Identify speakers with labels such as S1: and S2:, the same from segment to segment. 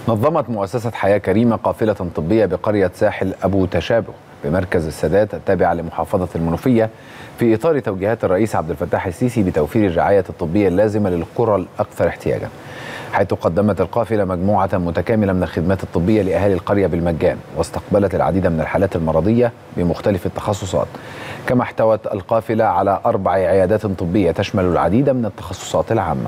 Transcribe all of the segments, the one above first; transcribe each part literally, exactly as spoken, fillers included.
S1: نظمت مؤسسة حياة كريمة قافلة طبية بقرية ساحل أبو تشابه بمركز السادات التابعة لمحافظة المنوفية في إطار توجيهات الرئيس عبد الفتاح السيسي بتوفير الرعاية الطبية اللازمة للقرى الأكثر احتياجا، حيث قدمت القافلة مجموعة متكاملة من الخدمات الطبية لأهالي القرية بالمجان، واستقبلت العديد من الحالات المرضية بمختلف التخصصات. كما احتوت القافلة على أربع عيادات طبية تشمل العديد من التخصصات العامة.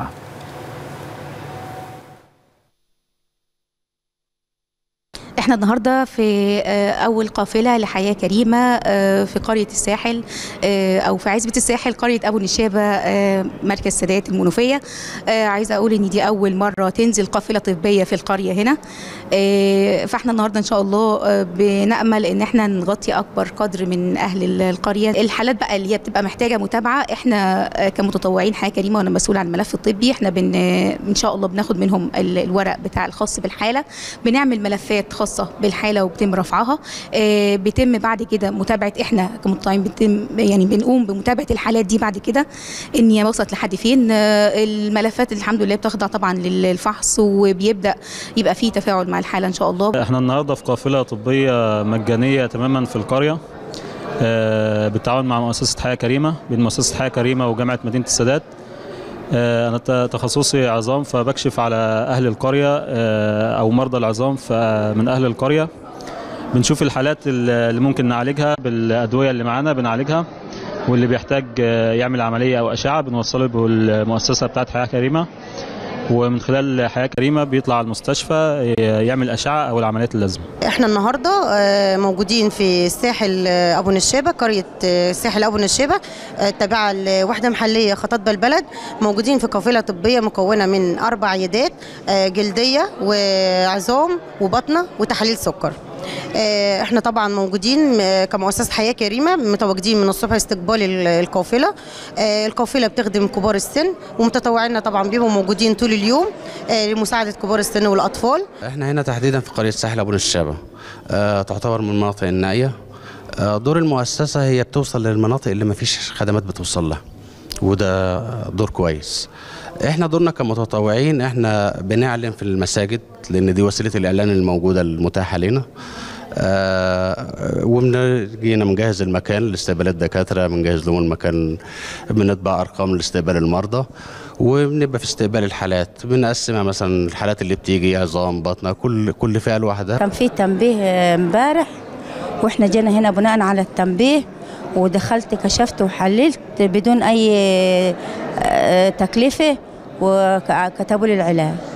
S2: احنا النهارده في اول قافله لحياه كريمه في قريه الساحل او في عزبه الساحل، قريه ابو نشابه، مركز سادات المنوفيه. عايزه اقول ان دي اول مره تنزل قافله طبيه في القريه هنا، فاحنا النهارده ان شاء الله بنامل ان احنا نغطي اكبر قدر من اهل القريه. الحالات بقى اللي هي بتبقى محتاجه متابعه، احنا كمتطوعين حياه كريمه وانا مسؤول عن الملف الطبي، احنا بن ان شاء الله بناخد منهم الورق بتاع الخاص بالحاله، بنعمل ملفات خاصه بالحاله وبتم رفعها، بيتم بعد كده متابعه، احنا كمتطوعين بنتم يعني بنقوم بمتابعه الحالات دي بعد كده ان هي وصلت لحد فين. الملفات الحمد لله بتخضع طبعا للفحص وبيبدا يبقى فيه تفاعل مع الحاله ان شاء الله.
S3: احنا النهارده في قافله طبيه مجانيه تماما في القريه بالتعاون مع مؤسسه حياه كريمه، بين مؤسسه حياه كريمه وجامعه مدينه السادات. أنا تخصصي عظام، فبكشف على أهل القرية أو مرضى العظام من أهل القرية. بنشوف الحالات اللي ممكن نعالجها بالأدوية اللي معانا بنعالجها، واللي بيحتاج يعمل عملية أو أشعة بنوصله بالمؤسسة بتاعت حياة كريمة، ومن خلال حياة كريمة بيطلع على المستشفى يعمل أشعة أو العمليات اللازمة.
S4: احنا النهاردة موجودين في الساحل أبو نشابة، قرية الساحل أبو نشابة تابعة لوحدة محلية خطاطبة البلد. موجودين في قافلة طبية مكونة من أربع عيادات، جلدية وعظام وبطنة وتحاليل سكر. احنا طبعا موجودين كمؤسسه حياه كريمه، متواجدين من الصبح استقبال القافله. القافله بتخدم كبار السن، ومتطوعينا طبعا بيبقوا موجودين طول اليوم لمساعده كبار السن والاطفال.
S5: احنا هنا تحديدا في قريه الساحل ابو نشابه، اه تعتبر من المناطق النائيه. اه دور المؤسسه هي بتوصل للمناطق اللي ما فيش خدمات بتوصل لها، وده دور كويس. احنا دورنا كمتطوعين احنا بنعلن في المساجد، لان دي وسيله الاعلان الموجوده المتاحه لنا. آه وبنجينا بنجهز المكان لاستقبال الدكاتره، بنجهز لهم المكان، بنطبع ارقام لاستقبال المرضى، وبنبقى في استقبال الحالات بنقسمها، مثلا الحالات اللي بتيجي عظام بطنه، كل كل فئه لوحدها.
S6: كان في تنبيه امبارح واحنا جينا هنا بناء على التنبيه، ودخلت كشفت وحللت بدون اي تكلفه، وكتبوا لي العلاج.